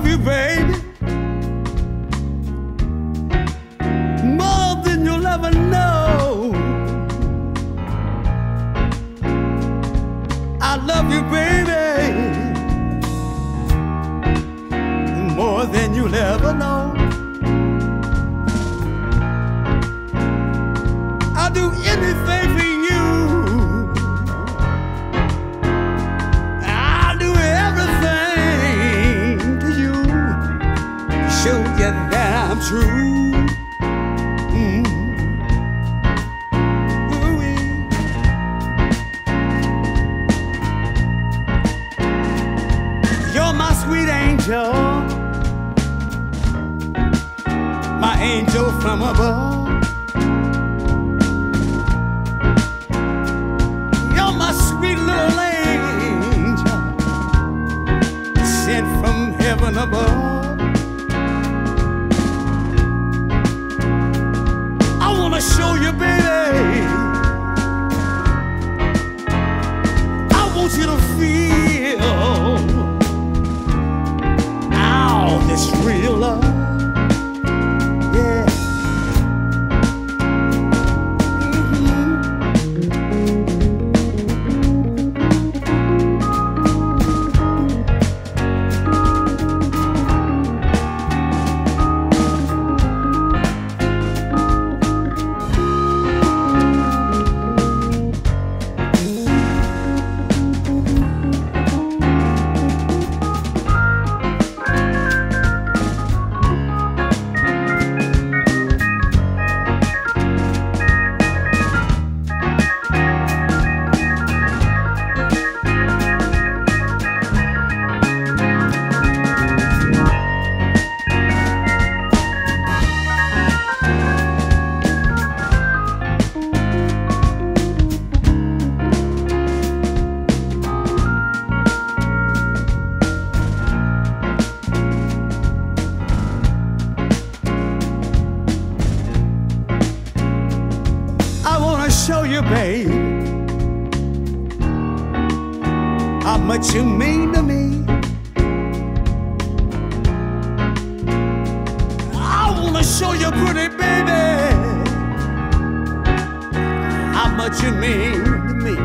love you, baby, more than you'll ever know. I love you, baby, more than you'll ever know. I'll do anything for you. I'll do everything to you to show you that I'm true. Ooh-wee. You're my sweet angel, my angel from above. You're my sweet little angel, sent from heaven above. I wanna show you, baby, I want you to feel all this real love. Show you, babe, how much you mean to me. I wanna show you, pretty baby, how much you mean to me.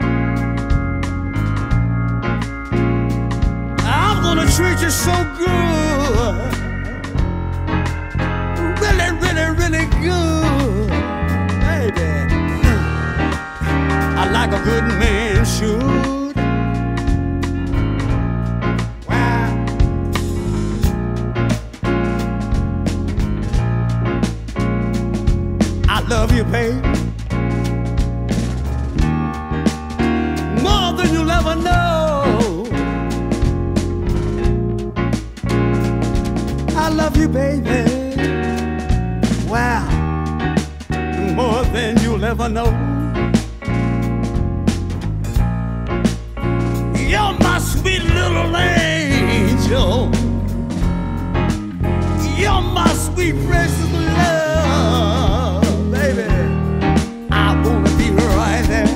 I'm gonna treat you so good, really, really, really good, baby, like a good man should. Wow. I love you, babe, more than you'll ever know. I love you, baby, wow, more than you'll ever know. You're my sweet little angel. You're my sweet precious love, baby. I wanna be right there.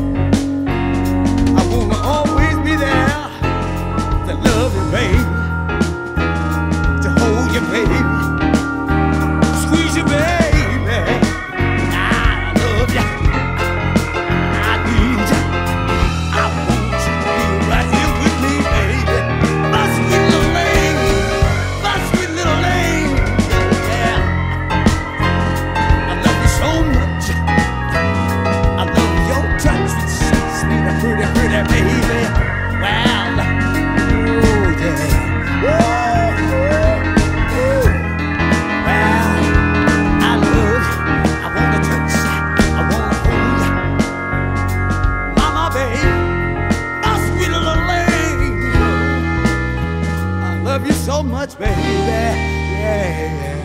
I wanna always be there to love you, baby, to hold you, baby, squeeze you, baby. I love you. I need you. I want you right here with me, baby. My sweet little angel, my sweet little angel, yeah. I love you so much. I love your touch, sweet, pretty, pretty baby. Well, oh yeah, oh, oh, oh. Well, I love you. I wanna touch you. I wanna hold you, mama, baby. I love you so much, baby. Yeah, yeah.